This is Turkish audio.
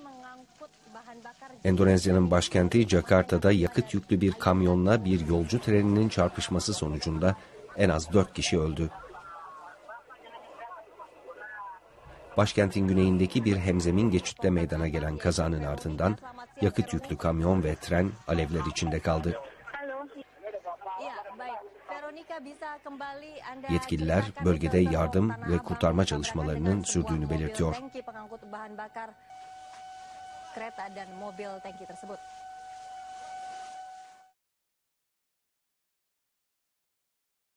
Endonezya'nın başkenti Jakarta'da yakıt yüklü bir kamyonla bir yolcu treninin çarpışması sonucunda en az 4 kişi öldü. Başkentin güneyindeki bir hemzemin geçitte meydana gelen kazanın ardından yakıt yüklü kamyon ve tren alevler içinde kaldı. Yetkililer bölgede yardım ve kurtarma çalışmalarının sürdüğünü belirtiyor.